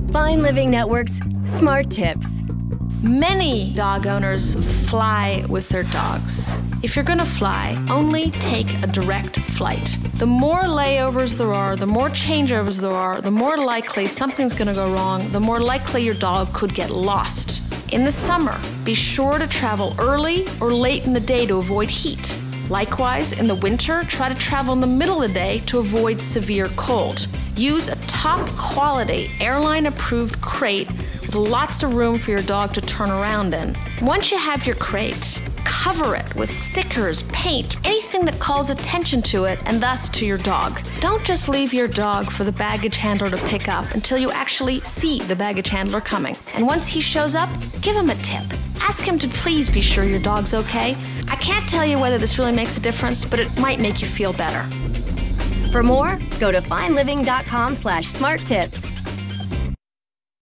Fine Living Network's Smart Tips. Many dog owners fly with their dogs. If you're gonna fly, only take a direct flight. The more layovers there are, the more changeovers there are, the more likely something's gonna go wrong, the more likely your dog could get lost. In the summer, be sure to travel early or late in the day to avoid heat. Likewise, in the winter, try to travel in the middle of the day to avoid severe cold. Use a top quality airline approved crate with lots of room for your dog to turn around in. Once you have your crate, cover it with stickers, paint, anything that calls attention to it and thus to your dog. Don't just leave your dog for the baggage handler to pick up until you actually see the baggage handler coming. And once he shows up, give him a tip. Ask him to please be sure your dog's okay. I can't tell you whether this really makes a difference, but it might make you feel better. For more, go to fineliving.com/smarttips.